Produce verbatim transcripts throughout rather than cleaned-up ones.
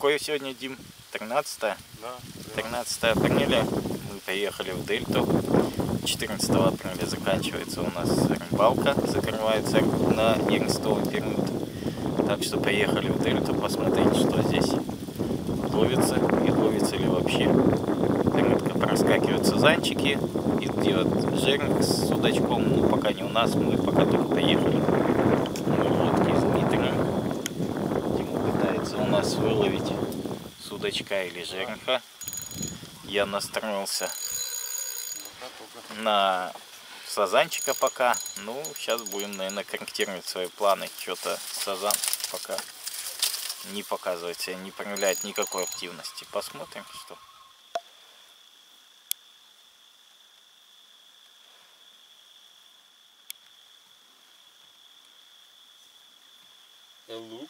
какое сегодня, Дим? тринадцатое? Да. тринадцатое апреля. Мы поехали в Дельту. четырнадцатого апреля заканчивается у нас рыбалка. Закрывается на нерестовый период. Так что поехали в Дельту посмотреть, что здесь ловится и ловится ли вообще. Редко проскакивают сазанчики. Идет жерник с судачком. Ну, пока не у нас, мы пока только поехали. Мы в лодке с Дмитрием. Дима пытается у нас выловить судачка или жерника. Я настроился на сазанчика пока. Ну, сейчас будем, наверное, корректировать свои планы. Что-то сазан пока не показывает себя, не проявляет никакой активности. Посмотрим, что. Лук.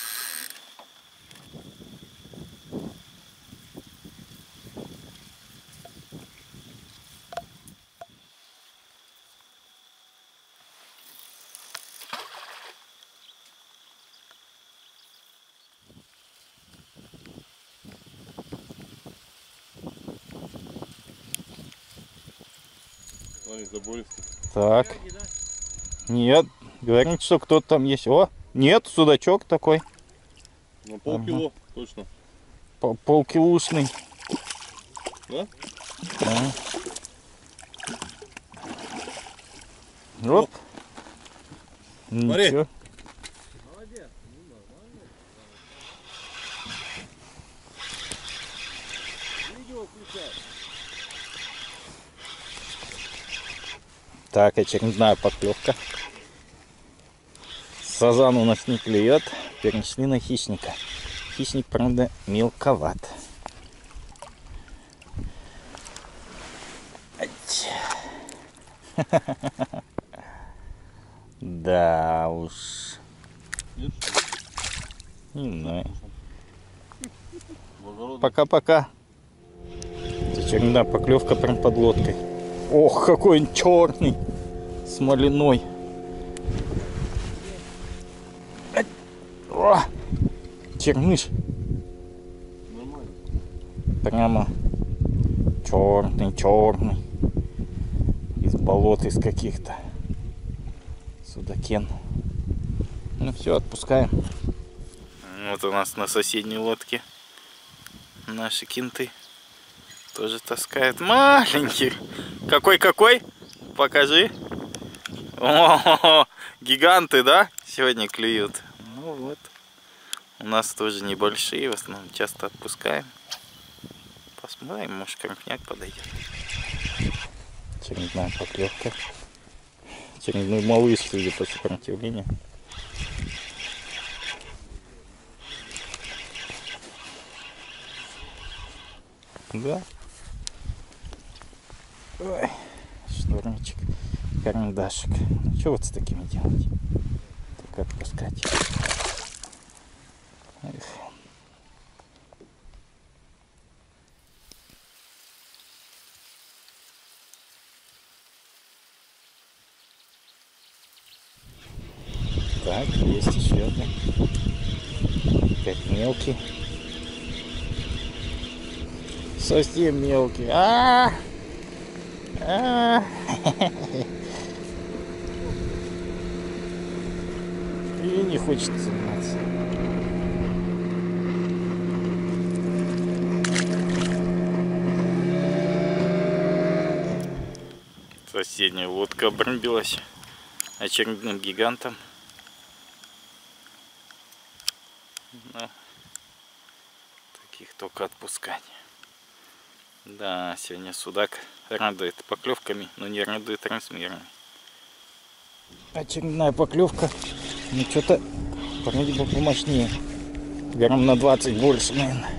Смотри, забористый. Так. Нет, говорит, что кто-то там есть. О, нет, судачок такой. На полкило, ага. Точно. Пол полкилушный. Да? Да. Оп. Смотри. Ничего. Молодец. Ну, нормально. Видео включай. Так, очередная поклевка. Сазан у нас не клюет. Перешли на хищника. Хищник, правда, мелковат. Да уж. Не знаю. Пока-пока. Очередная поклевка прям под лодкой. Ох, какой он черный, смоляной. О, черныш. Нормально. Прямо черный, черный. Из болот, из каких-то. Судакен. Ну все, отпускаем. Вот у нас на соседней лодке наши кенты. Тоже таскают. Маленький. Какой-какой? Покажи. О, гиганты, да? Сегодня клюют. Ну вот. У нас тоже небольшие. В основном часто отпускаем. Посмотрим, может крупняк подойдет. Очередная поклевка. Очередной малыш, судя по сопротивлению. Да. Ой, шнурочек, карандашик. Ну, что вот с такими делать? Только отпускать. Эх. Так, есть еще один. Опять мелкий. Совсем мелкий. А-а-а! А-а-а! И не хочется заниматься. Соседняя лодка обрубилась очередным гигантом. Но таких только отпускать. Да, сегодня судак радует поклевками, но не радует размерами. Очередная поклевка. Ну что-то вроде бы помощнее. Грамм на двадцать больше, наверное.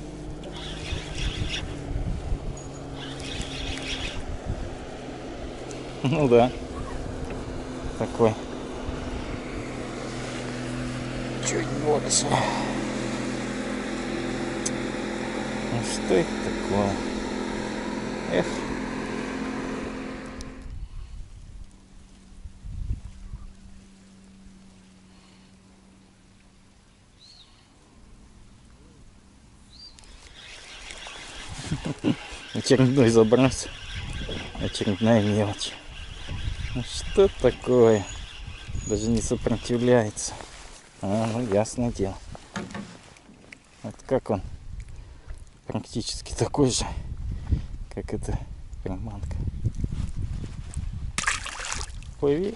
Ну да. Такой. Чуть больше. Ну что это такое? Эх. Очередной заброс. Очередная мелочь. Ну что такое? Даже не сопротивляется. А, ну ясное дело. Вот как он? Практически такой же, как эта приманка. Плыви.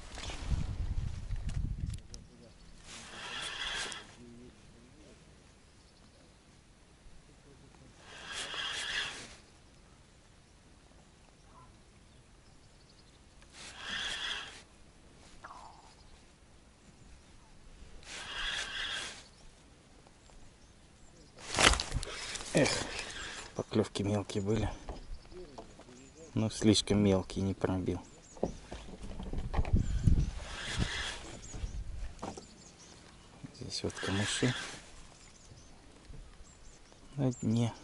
Эх, поклевки мелкие были. Но слишком мелкие, не пробил. Здесь вот камыши на дне.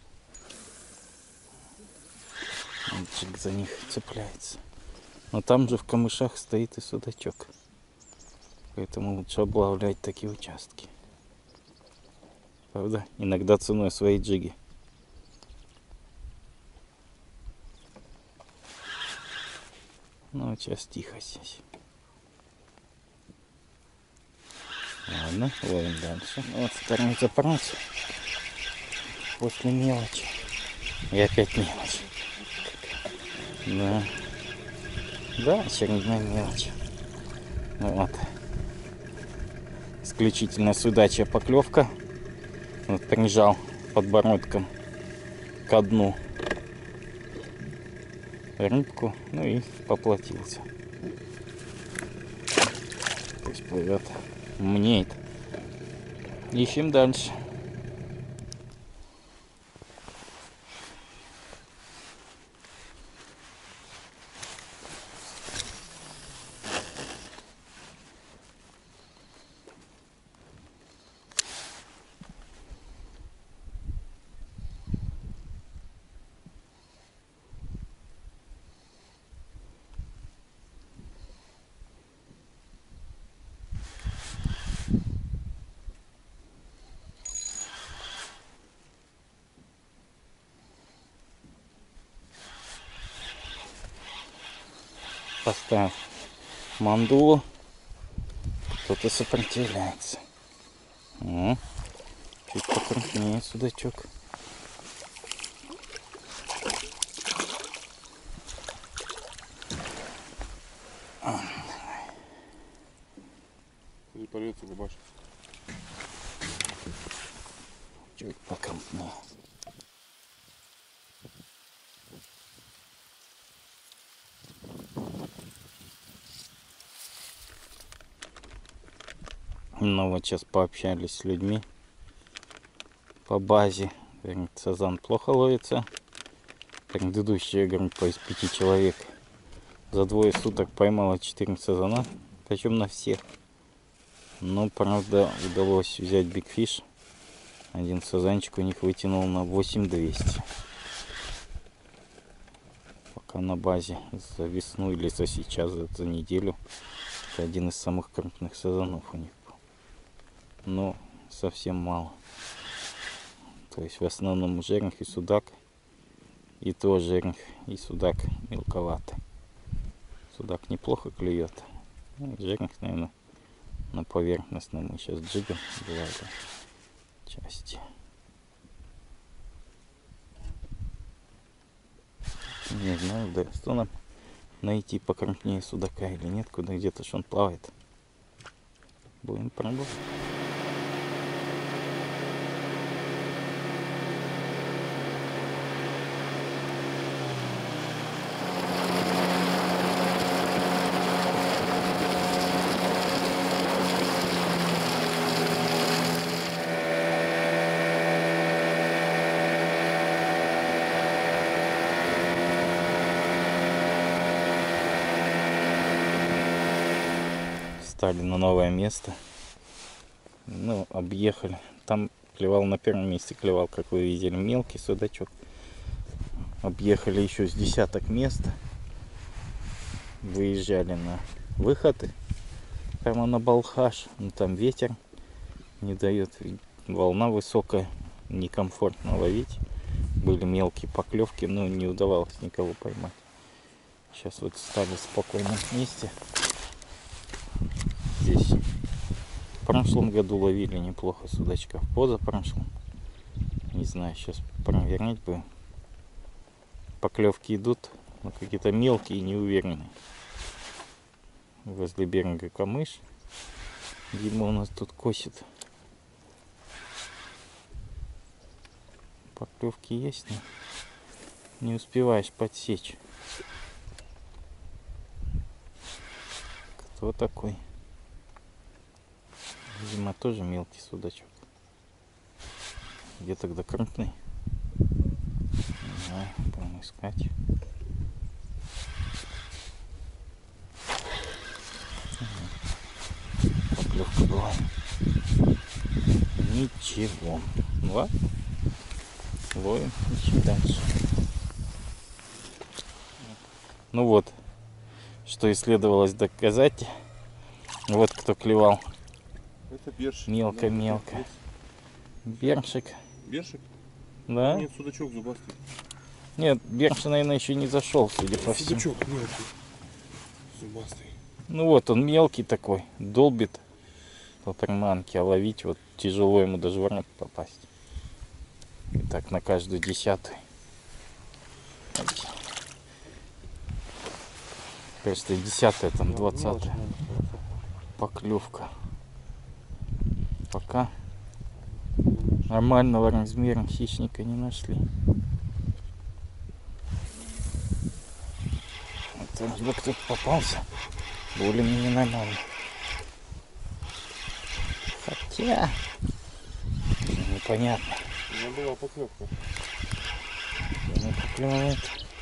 Джиг за них цепляется. Но там же в камышах стоит и судачок. Поэтому лучше облавлять такие участки. Правда? Иногда ценой своей джиги. Ну, сейчас тихо здесь. Ладно, ловим дальше. Вот второй запрос. После мелочи. И опять мелочь. Да. Да, очередная мелочь. Ну вот. Исключительно судачья поклевка. Вот прижал подбородком ко дну рыбку, ну и поплатился. Пусть плывет, мнеет. Ищем дальше. Поставил мандулу, кто-то сопротивляется. О, чуть покрупнее судачок. Не порвется, губашек. Чуть покрупнее. Ну вот сейчас пообщались с людьми по базе. Говорит, сазан плохо ловится. Предыдущая группа из пяти человек за двое суток поймала четыре сазана, причем на всех. Но правда удалось взять бигфиш. Один сазанчик у них вытянул на восемь двести. Пока на базе за весну или за сейчас, за, за неделю. Это один из самых крупных сазанов у них. Но совсем мало. То есть в основном жерех и судак. И то жерех и судак мелковатый. Судак неплохо клюет. Жерех, наверное, на поверхностном мы сейчас джигом бывает части. Не знаю, да, что нам найти покрупнее судака или нет, куда где-то ж он плавает. Будем пробовать. Стали на новое место. Ну, объехали. Там клевал на первом месте, клевал, как вы видели, мелкий судачок. Объехали еще с десяток мест. Выезжали на выходы. Прямо на Балхаш. Ну, там ветер не дает. Волна высокая. Некомфортно ловить. были мелкие поклевки, но не удавалось никого поймать. Сейчас вот стали в спокойном месте. Здесь в прошлом году ловили неплохо судачков, позапрошлом. Не знаю, сейчас проверять бы. Поклевки идут, но какие-то мелкие и неуверенные. Возле берега камыш. Дима у нас тут косит. Поклевки есть, но не успеваешь подсечь. Кто такой? Видимо, тоже мелкий судачок. Где тогда крупный? Не знаю, будем искать. Поклевка была. Ничего. Ладно. Ловим, ищем дальше. Ну вот, что и следовалось доказать. Вот кто клевал. Это бершик. Мелко-мелко. Бершик. Бершик? Да? Нет, судачок зубастый. Нет, бершик, наверное, еще не зашел, судя по всему. Судачок мелкий. Зубастый. Ну вот, он мелкий такой, долбит по приманке, а ловить вот тяжело ему даже в рот попасть. И так на каждую десятую. Кажется, десятая, там двадцатая поклевка. Пока нормального размера хищника не нашли. Это либо кто-то попался, более-менее нормально. Хотя непонятно. У меня была поклевка. Не поклевывает.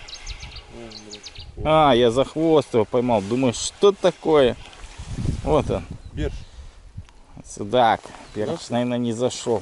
А, я за хвост его поймал. Думаю, что такое? Вот он. Берш. Судак. Берш, наверное, не зашел.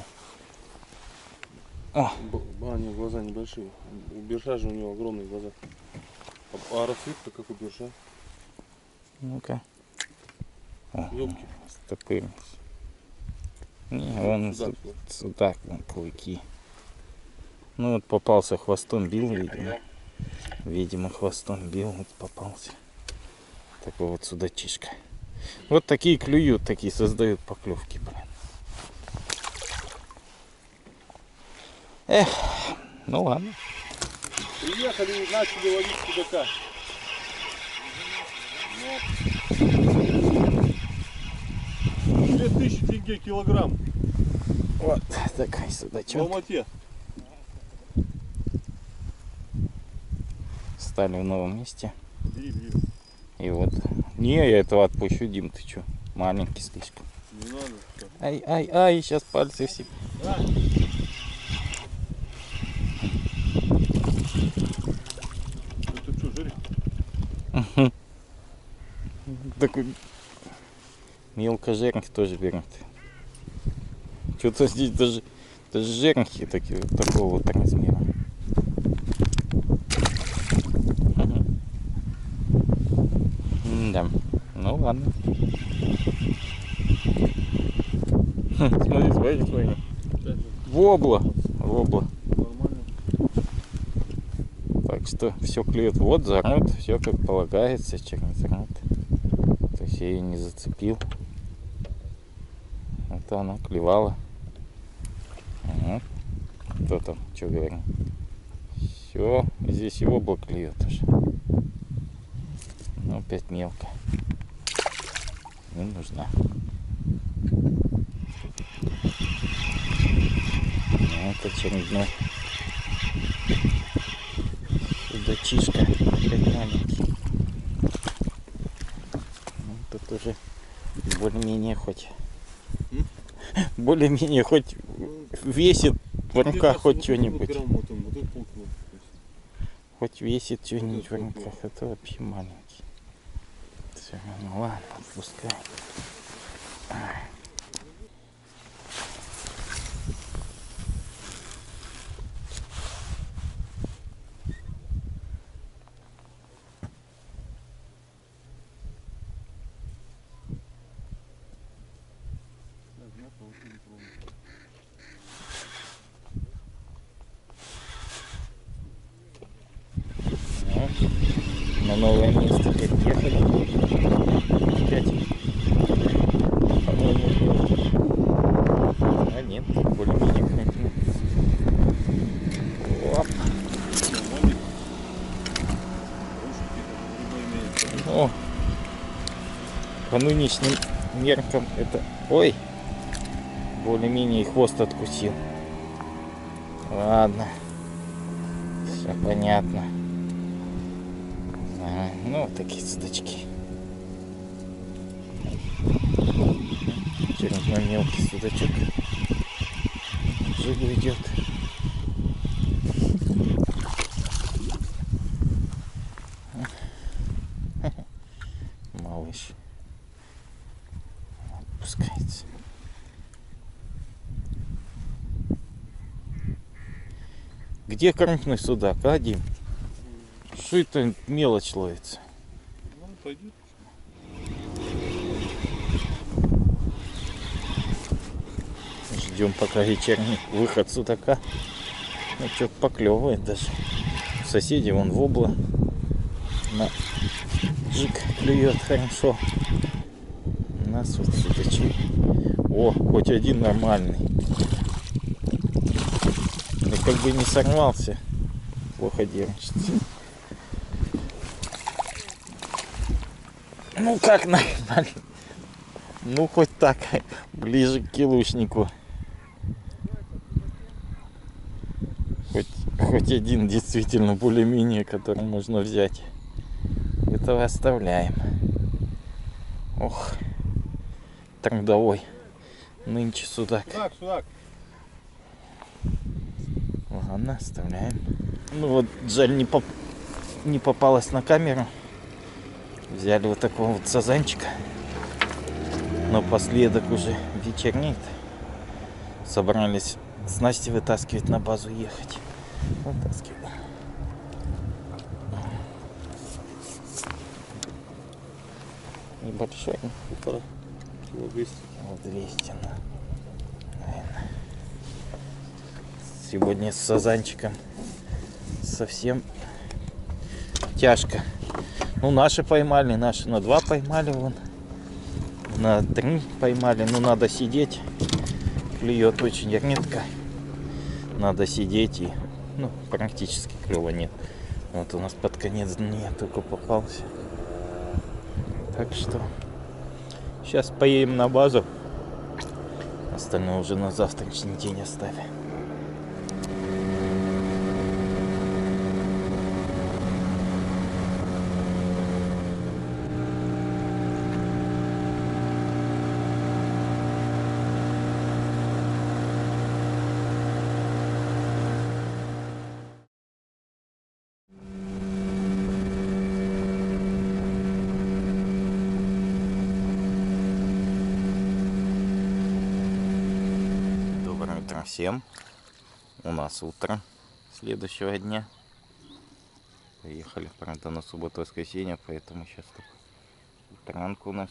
О. А, нет, глаза небольшие. У берша же у него огромные глаза. А, а расцветка как у берша? Ну-ка. Ёбки. Стопырился. Не, он Судак, судак, судак, вон клыки. Ну вот попался хвостом, бил, видимо. Видимо, хвостом бил, вот попался. Такой вот судачишка. Вот такие клюют, такие создают поклевки, блин. Эх, ну ладно. Приехали и начали ловить судака. Две тысячи тенге килограмм. Вот такой В судачок. Алмате. Стали в новом месте. Бери, бери. И вот. Не, я этого отпущу, Дим, ты чё? Маленький слишком. Не надо. Ай, ай, ай, сейчас пальцы все. А? Это что, жирик? Такой мелкожерники тоже берут. Что-то здесь даже, даже жерники такие, такого вот размера. Да. Ну ладно. Смотри, смотри, смотри. Вобла. Вобла. Нормально. Так что все клюет. Вот зарнут, все как полагается, черный зарнут. То есть я ее не зацепил. Это она клевала. Ага. Кто там, что говорит? Все, здесь его вобла клюет уже. Ну, опять мелко. Не нужна. Это очередной судачишка, опять маленький. Ну, тут уже более-менее хоть более-менее хоть весит в руках хоть что-нибудь. Хоть весит что-нибудь в руках. Это вообще маленький. Все, ну ладно, отпускай. на новое место переехали. Опять. По-моему, а нет, более-менее крупно. Оп. О, по нынешним меркам это... Ой! Более-менее и хвост откусил. Ладно. Все понятно. А, ну, такие судачки. Очередной мелкий судачок. Жигу идет. Малыш. Отпускается. Где крупный судак, а, Дим? Что это мелочь ловится? Ну, пойдет. Ждем пока вечерний выход судака. Ну, что-то поклевывает даже. Соседи вон вобла. На жик клюет хорошо. У нас вот судачи. О, хоть один нормальный. Но как бы не сорвался. Плохо держится. Ну как нормально. Ну хоть так. Ближе к килушнику. Хоть, хоть один действительно более-менее, который можно взять. Этого оставляем. Ох. Трудовой. Нынче судак. Судак, судак. Ладно, оставляем. Ну вот, жаль, не, поп... не попалась на камеру. Взяли вот такого вот сазанчика. Напоследок уже вечернеет. Собрались снасти вытаскивать, на базу ехать. Вытаскиваем. Небольшой. Полтора. Кило двести. Вот двести, ну, наверное. Сегодня с сазанчиком совсем тяжко. Ну, наши поймали, наши на два поймали, вон. На три поймали. Ну, надо сидеть. Клюет очень редко. Надо сидеть и, ну, практически клёва нет. Вот у нас под конец дня только попался. Так что сейчас поедем на базу. Остальное уже на завтрашний день оставим. Всем. У нас утро следующего дня. Поехали, правда, на субботу-воскресенье, поэтому сейчас утранку у нас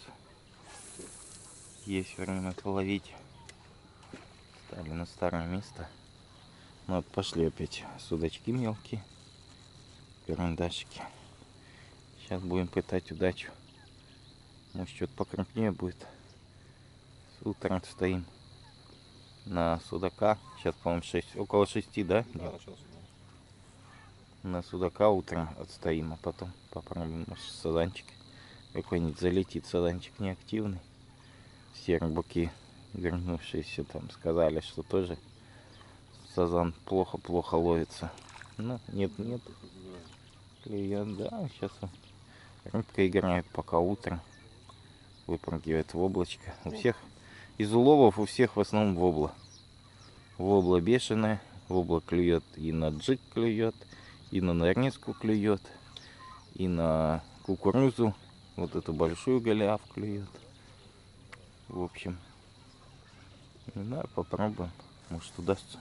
есть время половить. Стали на старое место. Ну вот пошли опять судачки мелкие, карандашики. Сейчас будем пытать удачу. Может, что-то покрупнее будет. С утра стоим на судака. Сейчас, по-моему, шесть, около шести, да? Да, начался. На судака утром отстоим, а потом попробуем, может, сазанчик какой-нибудь залетит. Сазанчик неактивный. Все рыбаки, вернувшиеся, там сказали, что тоже сазан плохо-плохо ловится. Ну, нет-нет. Клюет, да, сейчас рыбка играет пока утром. Выпрыгивает в облачко. У всех из уловов у всех в основном вобла. Вобла бешеная. Вобла клюет и на джик клюет, и на нарезку клюет, и на кукурузу. Вот эту большую голиаф клюет. В общем, не знаю, попробуем. Может, удастся.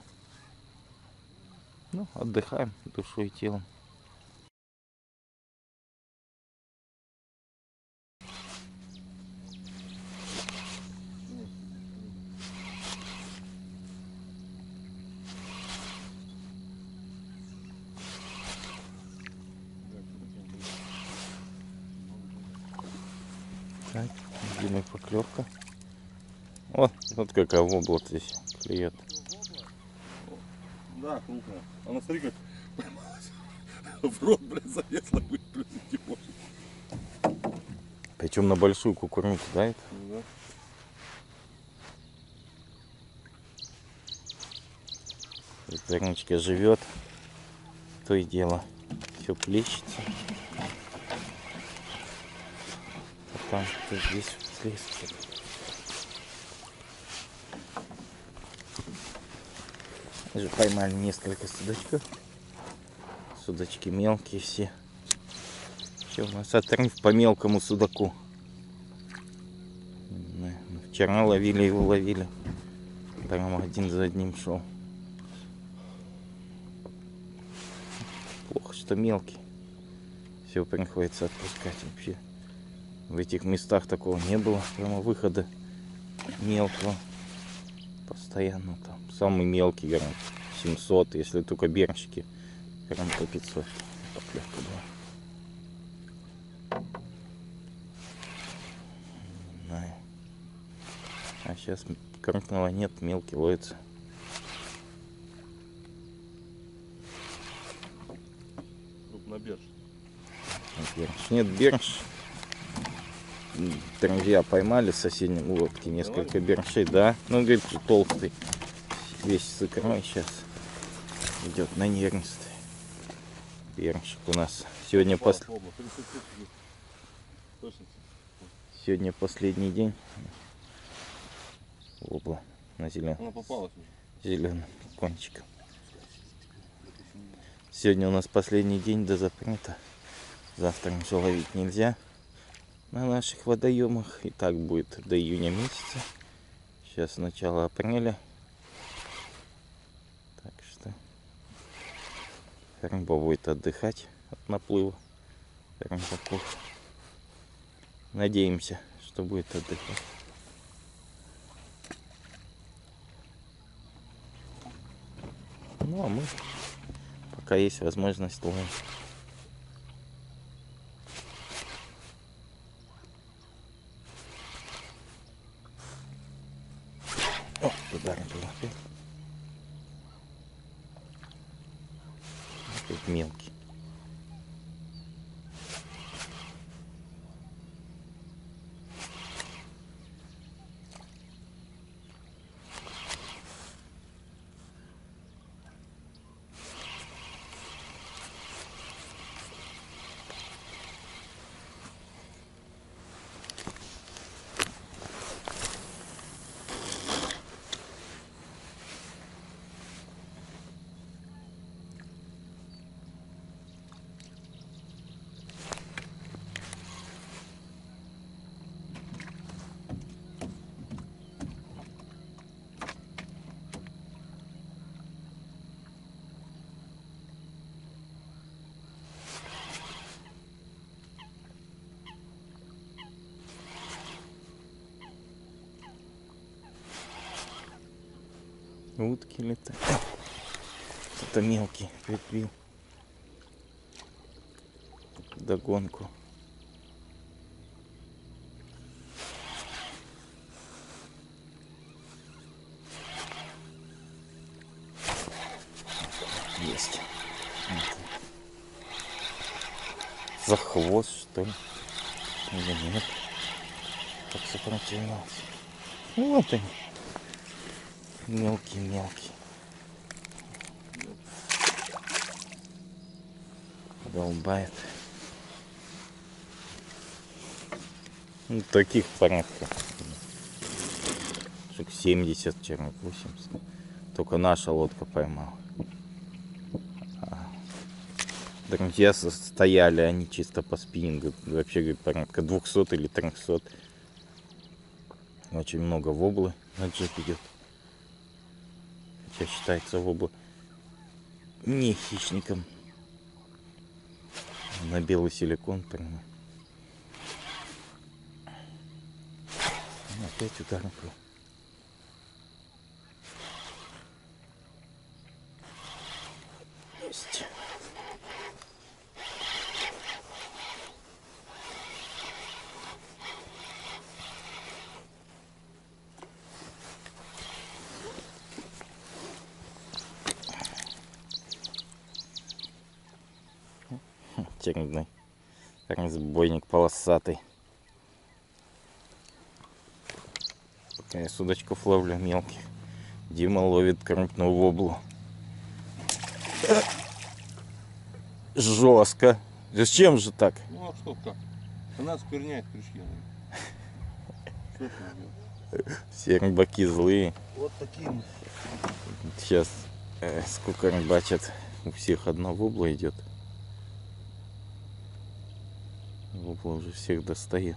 Ну, отдыхаем душой и телом. Так, видимая поклевка. О, вот какая вобла здесь клюет. Да, крупная. Она, смотри, как поймалась. В рот, блядь, залезла, выплюнуть не может. Причем на большую кукурузу, да? Это? Да. Зерничка живет. То и дело. Все плещется. А там то здесь слез. Уже поймали несколько судачков. Судачки мелкие все. Все у нас отрыв по мелкому судаку. Вчера ловили его, ловили. Прямо один за одним шел. Плохо, что мелкий. Все приходится отпускать вообще. В этих местах такого не было. Прямо выхода мелкого. Постоянно там. Самый мелкий, грамм семьсот. Если только бернщики. Грамм по пятьсот. Поклевка была. А сейчас крупного нет, мелкий ловится. Крупноберж. Бернш. Нет, бернш. Друзья поймали с соседней лодки несколько берншей, да. Ну, говорит, толстый. Весь с икрой сейчас идет на нервности. Берншик у нас. Сегодня, пос... Сегодня последний день. Обла на зеленом. Она попалась уже. Зеленым кончиком. Сегодня у нас последний день до запрета. Завтра уже ловить нельзя на наших водоемах. И так будет до июня месяца. Сейчас начало апреля. Так что рыба будет отдыхать от наплыва рыбаков. Надеемся, что будет отдыхать. Ну а мы, пока есть возможность, ловим. О, удар был опять. Опять мелкий. Утки летают. Это мелкий прибил догонку. Есть. За хвост, что ли? Или нет? Так сопротивлялся. Ну, вот они. Мелкий-мелкий. Долбает. Ну, таких порядка. Штук семьдесят, черных восемьдесят. Только наша лодка поймала. А друзья стояли, они чисто по спиннингу. Вообще, говорит, порядка двухсот или трехсот. Очень много воблы на джип идет. Хотя считается вобла не хищником. На белый силикон прямо. Опять удар был. Есть. очередной разбойник полосатый. Пока я судачков ловлю мелких, Дима ловит крупную воблу. Жестко. Зачем же так? Ну а что как? Она спирняет крючки. Что ты делаешь? Все рыбаки злые. Вот таким. Сейчас э, сколько рыбачат, у всех одна вобла идет. Вобла уже всех достает.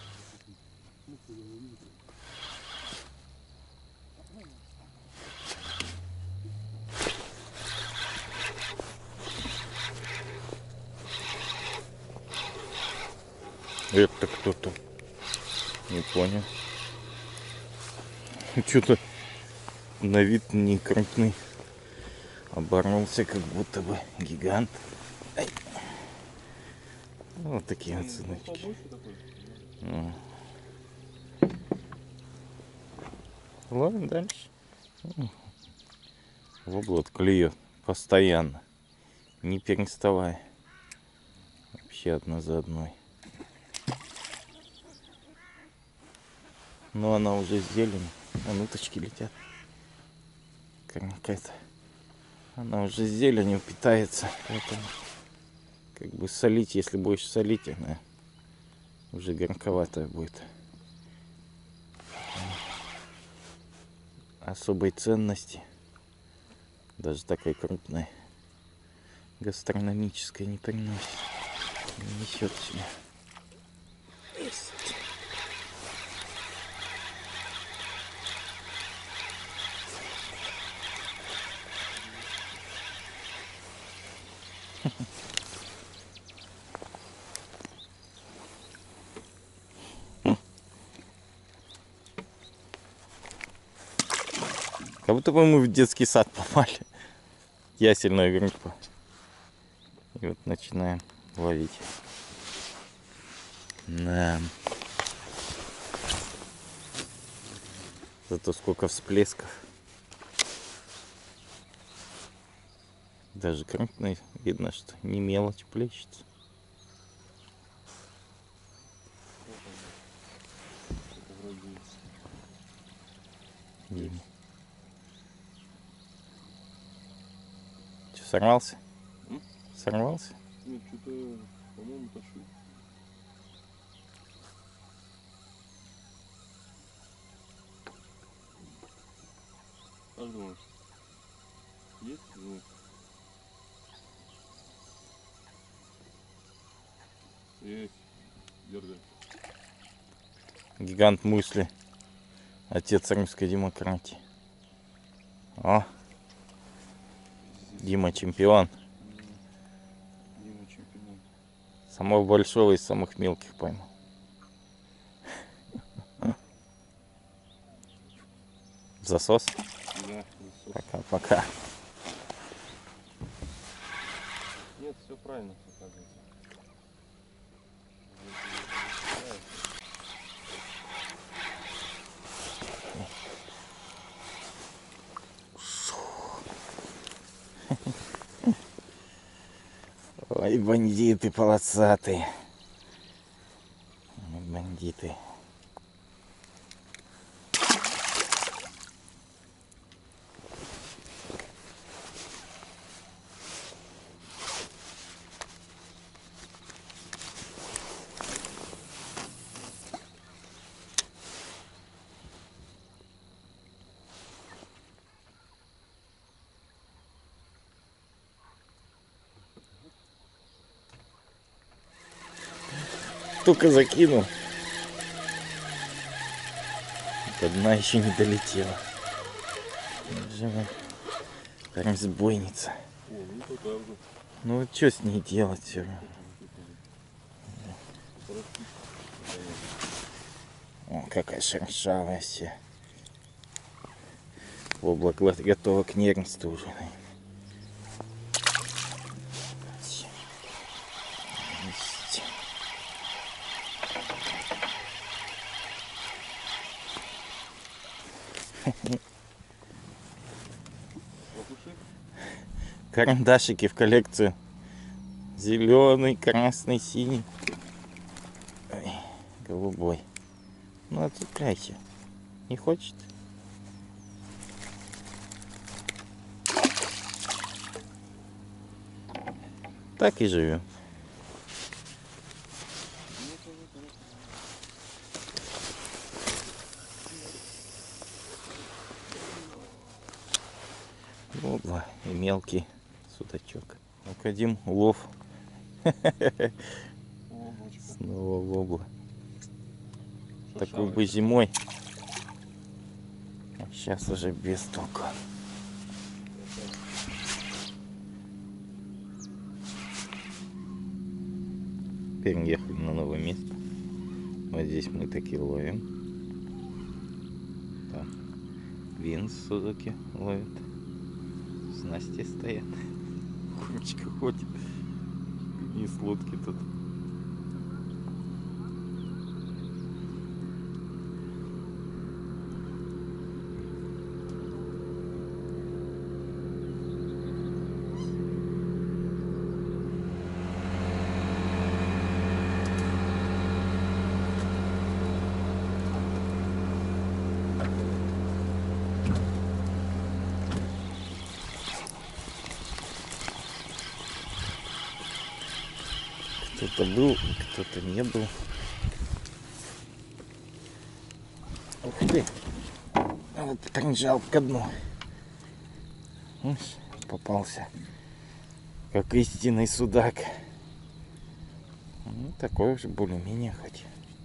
Это кто-то? Не понял. Что-то на вид не крупный. Оборвался, как будто бы гигант. Ай. Вот такие вот судачки. Ну. Ловим дальше. Воблу клюет постоянно, не переставая. Вообще одна за одной. Но она уже с зеленью. Вон уточки летят. Какая-то. Она уже с зеленью питается. Поэтому как бы солить, если будешь солить, она уже горьковатая будет. Особой ценности, даже такой крупной, гастрономической не приносит. Не несет в себе. Есть. Как будто бы мы в детский сад попали. Ясельная группа. И вот начинаем ловить. Да. Зато сколько всплесков. Даже крупный видно, что не мелочь плещется. Дима. Че, сорвался? М? Сорвался? Нет, что-то, по-моему, тащу. Как думаешь? Есть? Нет. Есть. Дергай. Гигант мусли. Отец римской демократии. О! Дима чемпион. Дима чемпион. Самого большого из самых мелких поймал. Засос? Да, засос. Пока-пока. Нет, все правильно, оказывается. Ой, бандиты полосатые. Ой, бандиты. Только закинул. До дна еще не долетела. Живая разбойница. О, ну то так же. Ну вот что с ней делать все равно? О, какая шершавая вся. Вобла готова к нервничеству уже. Карандашики в коллекцию Зеленый, красный, синий. Ой, голубой. Ну, отцепляйся. Не хочет? Так и живем. Вобла и мелкий судачок. Ну-ка, Дим, улов. Снова вобла. Такой бы зимой. А сейчас уже без толку. Переехали на новое место. Вот здесь мы таки ловим. Там Винс Сузуки ловит. Снасти стоят. Курочка ходит. И с лодки тут. Кто-то был, кто-то не был. Ух ты! Вот принжал ко дну. Попался. Как истинный судак. Ну, такой уже более-менее хоть.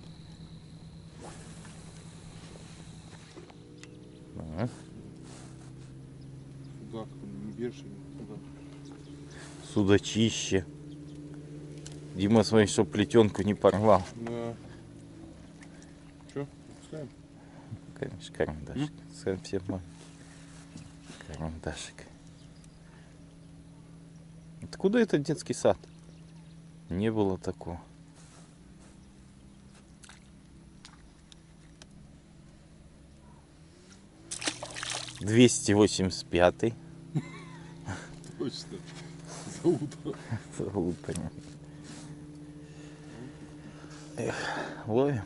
А. Судак, не берший, судак. Судачище. Дима, смотри, чтоб плетенку не порвал. Да. Че, пускаем? Конечно, карандашик. Совсем маленький. Карандашик. Откуда этот детский сад? Не было такого. двести восемьдесят пятый. Точно. За утро. За утро. Эх, ловим.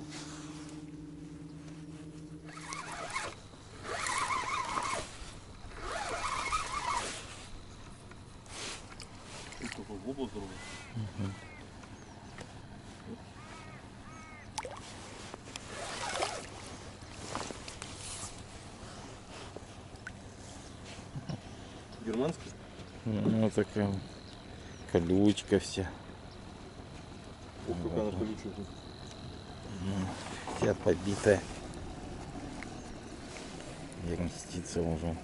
Такой вобла здоровый. Угу. Германский? Ну, такая колючка вся. Ох, какая она колючая. Вся побитая. Ярмстится уже.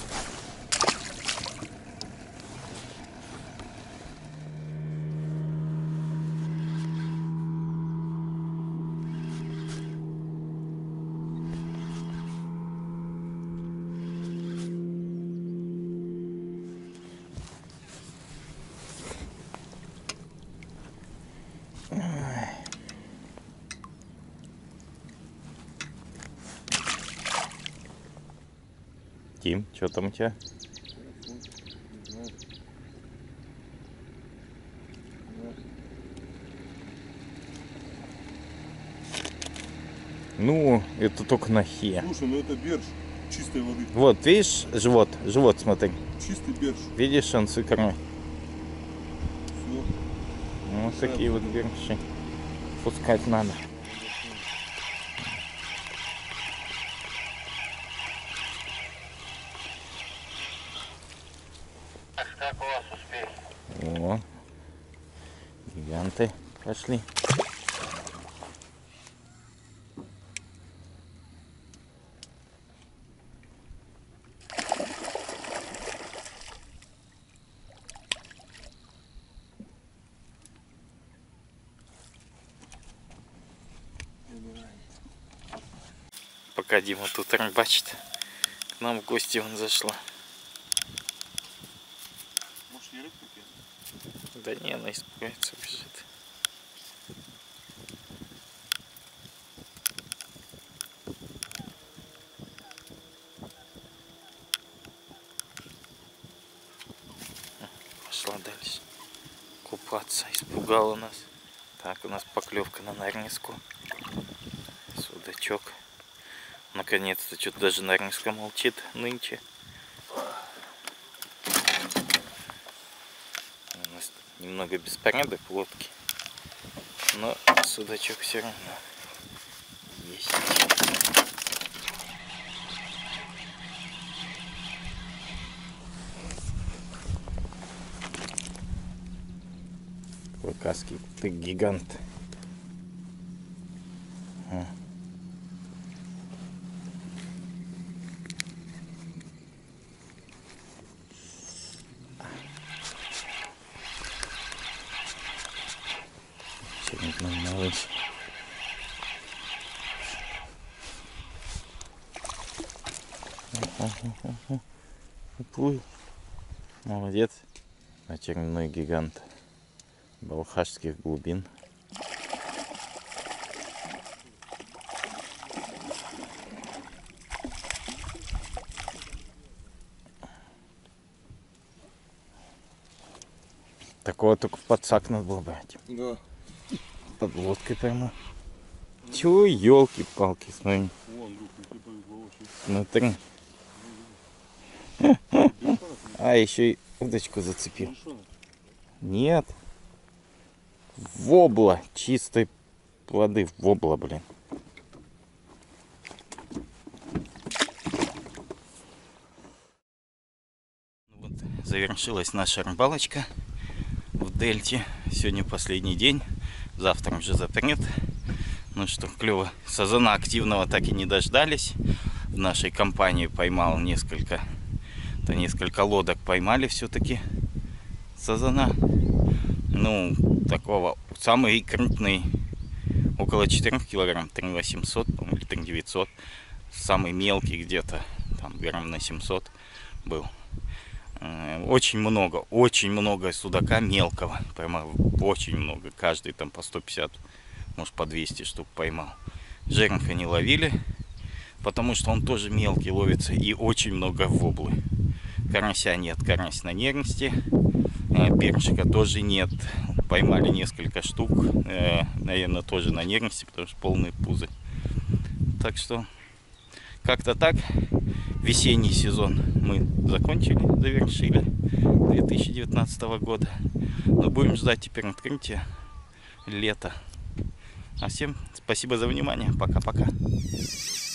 Тим, что там у тебя? Ну, это только на хе. Слушай, ну это берж чистой воды. Вот, видишь, живот, живот, смотри. Чистый берж. Видишь, он с икрой. Все. Вот такие вот берши. Пускать надо. Как у вас успехи? О, гиганты пошли. Пока Дима тут рыбачит, к нам в гости он зашла. Может, не рыбка какая-то? Да не, она испугается, бежит. Пошла дальше. купаться. Испугала нас. Так, у нас поклевка на нарниску. Судачок. Наконец-то что-то даже нарниска молчит нынче. У нас немного беспорядок в лодке. Но судачок все равно есть. Кавказский ты гигант. А. Очередной малыш. Уплыл. Молодец. Очередной гигант балхашских глубин. Такого только в подсак надо было брать. Да. Под лодкой прямо. Чего, елки-палки, смотри. Вон, Люк, тебе повезло очень. Смотри. А, еще и удочку зацепил. Нет. Вобла. Чистой воды вобла, блин. Вот, завершилась наша рыбалочка в дельте. Сегодня последний день. Завтра уже запрет. Ну что, клево. Сазана активного так и не дождались. В нашей компании поймал несколько, то несколько лодок поймали все-таки сазана. Ну, такого, самый крупный около четырёх килограмм, три восемьсот, или три девятьсот. Самый мелкий где-то там грамм на семьсот был. Очень много, очень много судака мелкого. Прямо очень много. Каждый там по сто пятьдесят, может по двести штук поймал. Жереха не ловили, потому что он тоже мелкий ловится. И очень много воблы. Карася нет, карась на нервности. Перчика тоже нет. Поймали несколько штук. Наверное, тоже на нервности, потому что полные пузы. Так что как-то так. Весенний сезон мы закончили, завершили две тысячи девятнадцатого года. Но будем ждать теперь открытия лета. А всем спасибо за внимание. Пока-пока.